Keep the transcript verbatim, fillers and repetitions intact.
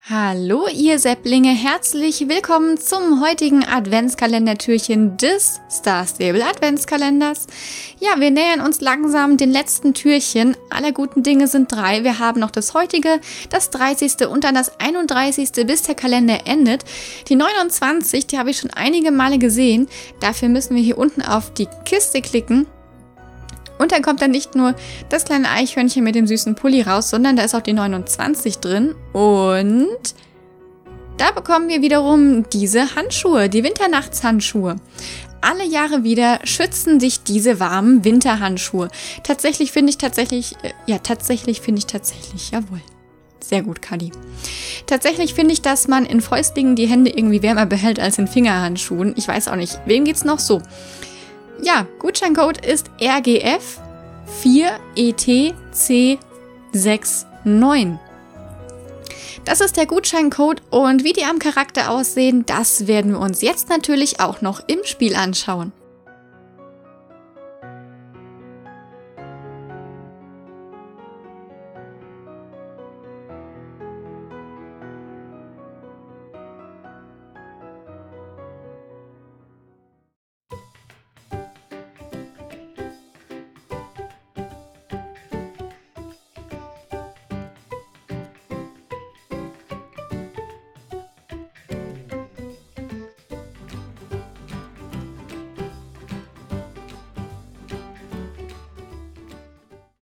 Hallo ihr Sepplinge, herzlich willkommen zum heutigen Adventskalendertürchen des Star Stable Adventskalenders. Ja, wir nähern uns langsam den letzten Türchen. Alle guten Dinge sind drei. Wir haben noch das heutige, das dreißigste und dann das einunddreißigste, bis der Kalender endet. Die neunundzwanzig, die habe ich schon einige Male gesehen. Dafür müssen wir hier unten auf die Kiste klicken. Und dann kommt dann nicht nur das kleine Eichhörnchen mit dem süßen Pulli raus, sondern da ist auch die neunundzwanzig drin. Und da bekommen wir wiederum diese Handschuhe, die Winternachtshandschuhe. Alle Jahre wieder schützen dich diese warmen Winterhandschuhe. Tatsächlich finde ich tatsächlich, äh, ja tatsächlich finde ich tatsächlich, jawohl. Sehr gut, Kadi. Tatsächlich finde ich, dass man in Fäustlingen die Hände irgendwie wärmer behält als in Fingerhandschuhen. Ich weiß auch nicht, wem geht's noch so? Ja, Gutscheincode ist R G F vier E T C sechs neun. Das ist der Gutscheincode und wie die am Charakter aussehen, das werden wir uns jetzt natürlich auch noch im Spiel anschauen.